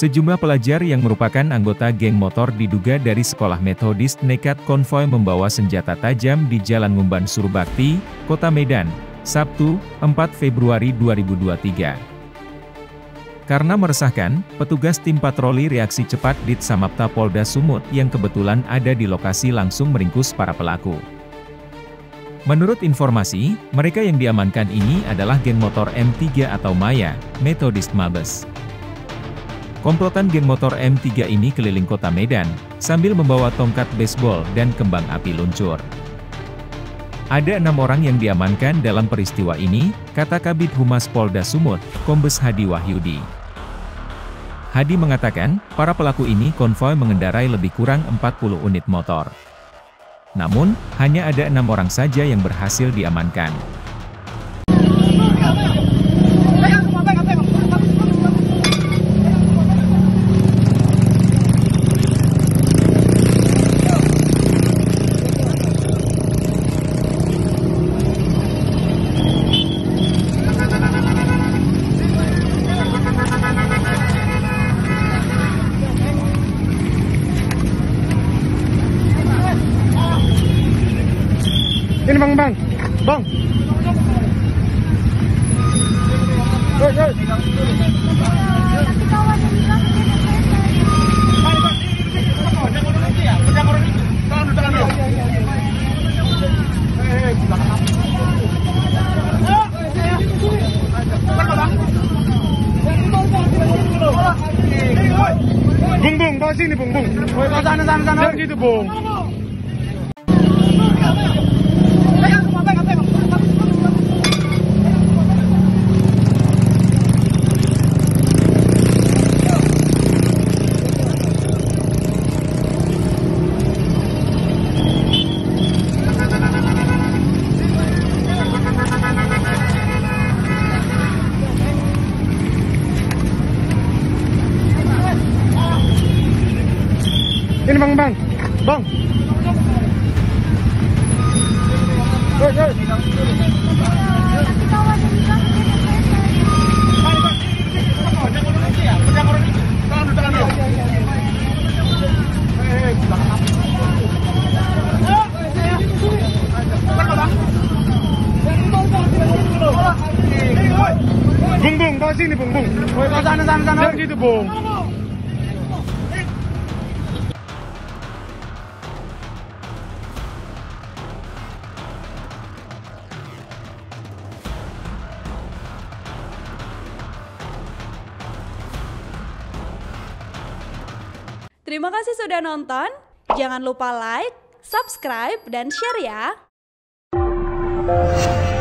Sejumlah pelajar yang merupakan anggota geng motor diduga dari sekolah Metodis nekat konvoi membawa senjata tajam di Jalan Ngumban Surbakti, Kota Medan, Sabtu, 4 Februari 2023. Karena meresahkan, petugas tim patroli reaksi cepat Ditsamapta Polda Sumut yang kebetulan ada di lokasi langsung meringkus para pelaku. Menurut informasi, mereka yang diamankan ini adalah geng motor M3 atau Maya, Metodis Mabes. Komplotan geng motor M3 ini keliling kota Medan, sambil membawa tongkat baseball dan kembang api luncur. Ada 6 orang yang diamankan dalam peristiwa ini, kata Kabid Humas Polda Sumut, Kombes Hadi Wahyudi. Hadi mengatakan, para pelaku ini konvoi mengendarai lebih kurang 40 unit motor. Namun, hanya ada 6 orang saja yang berhasil diamankan. Ini bang. Guys. Bung, bawa sini bung. Sana. Jangan gitu bung. Ini bang. Guys. Bung, bawa sini bung. Sana. Jangan gitu bung. Terima kasih sudah nonton, jangan lupa like, subscribe, dan share ya!